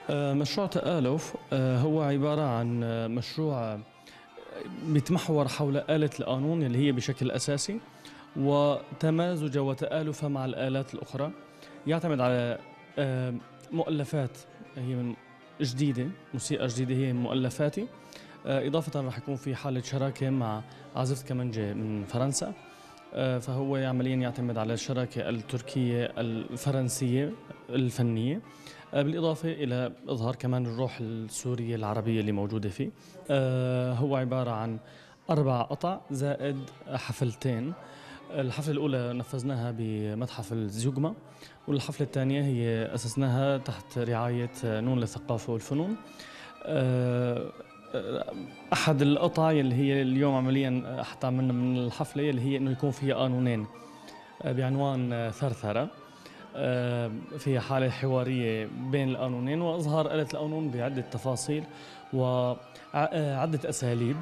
مشروع تآلف هو عبارة عن مشروع بيتمحور حول آلة القانون اللي هي بشكل أساسي، وتمازج وتآلفها مع الآلات الأخرى. يعتمد على آه، مؤلفات هي من جديدة، موسيقى جديدة هي من مؤلفاتي. إضافة رح يكون في حالة شراكة مع عازف كمانجة من فرنسا. فهو عمليا يعتمد على الشراكة التركية الفرنسية الفنية، بالإضافة إلى إظهار كمان الروح السورية العربية اللي موجودة فيه. هو عبارة عن 4 قطع زائد حفلتين. الحفلة الأولى نفذناها بمتحف الزيوجما، والحفلة الثانية هي أسسناها تحت رعاية نون للثقافة والفنون. آه، أحد القطع اللي هي اليوم عمليا حتى عملنا من الحفلة اللي هي إنه يكون فيها قانونين، بعنوان ثرثرة. فيها حالة حوارية بين القانونين وإظهار آلة القانون بعدة تفاصيل وعدة أساليب.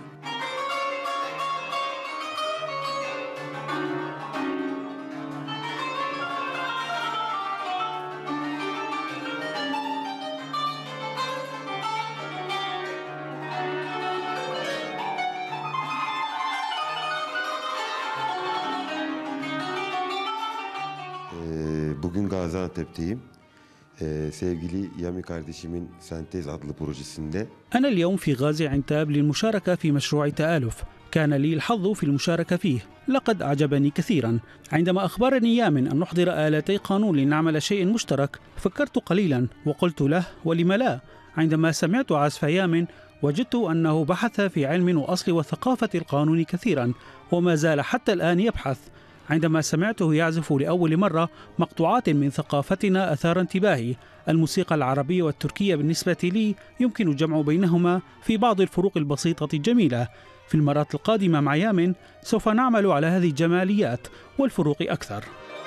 Bugün Gaziantep'teyim. Sevgili Yami kardeşimin Sentez adlı projesinde. أنا اليوم في غازي عنتاب للمشاركة في مشروع تآلف. كان لي الحظ في المشاركة فيه، لقد أعجبني كثيرا. عندما أخبرني يامن أن نحضر آلتي قانون لنعمل شيء مشترك، فكرت قليلا وقلت له ولم لا. عندما سمعت عزف يامن وجدت أنه بحث في علم وأصل وثقافة القانون كثيرا، وما زال حتى الآن يبحث. عندما سمعته يعزف لأول مرة مقطوعات من ثقافتنا أثار انتباهي. الموسيقى العربية والتركية بالنسبة لي يمكن الجمع بينهما في بعض الفروق البسيطة الجميلة. في المرات القادمة مع يامن سوف نعمل على هذه الجماليات والفروق أكثر.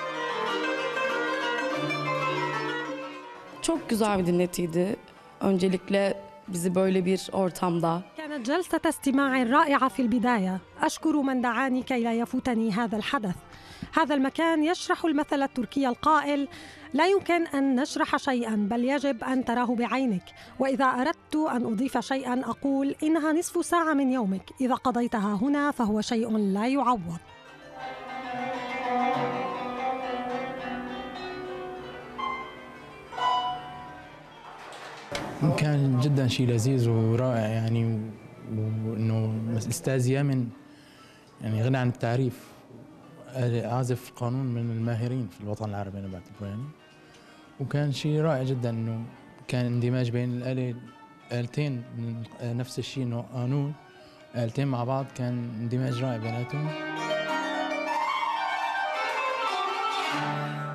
Çok güzel bir dinletiydi. Öncelikle bizi böyle bir ortamda. كانت جلسة استماع رائعة في البداية. أشكر من دعاني كي لا يفوتني هذا الحدث. هذا المكان يشرح المثل التركي القائل: لا يمكن أن نشرح شيئا، بل يجب أن تراه بعينك. وإذا أردت أن أضيف شيئا أقول إنها نصف ساعة من يومك. إذا قضيتها هنا فهو شيء لا يعوض. كان جدا شيء لذيذ ورائع يعني، وانه الاستاذ يامن يعني غني عن التعريف، عازف قانون من الماهرين في الوطن العربي انا بعتبره يعني. وكان شيء رائع جدا انه كان اندماج بين آلتين من نفس الشيء، انه قانون آلتين مع بعض، كان اندماج رائع بيناتهم.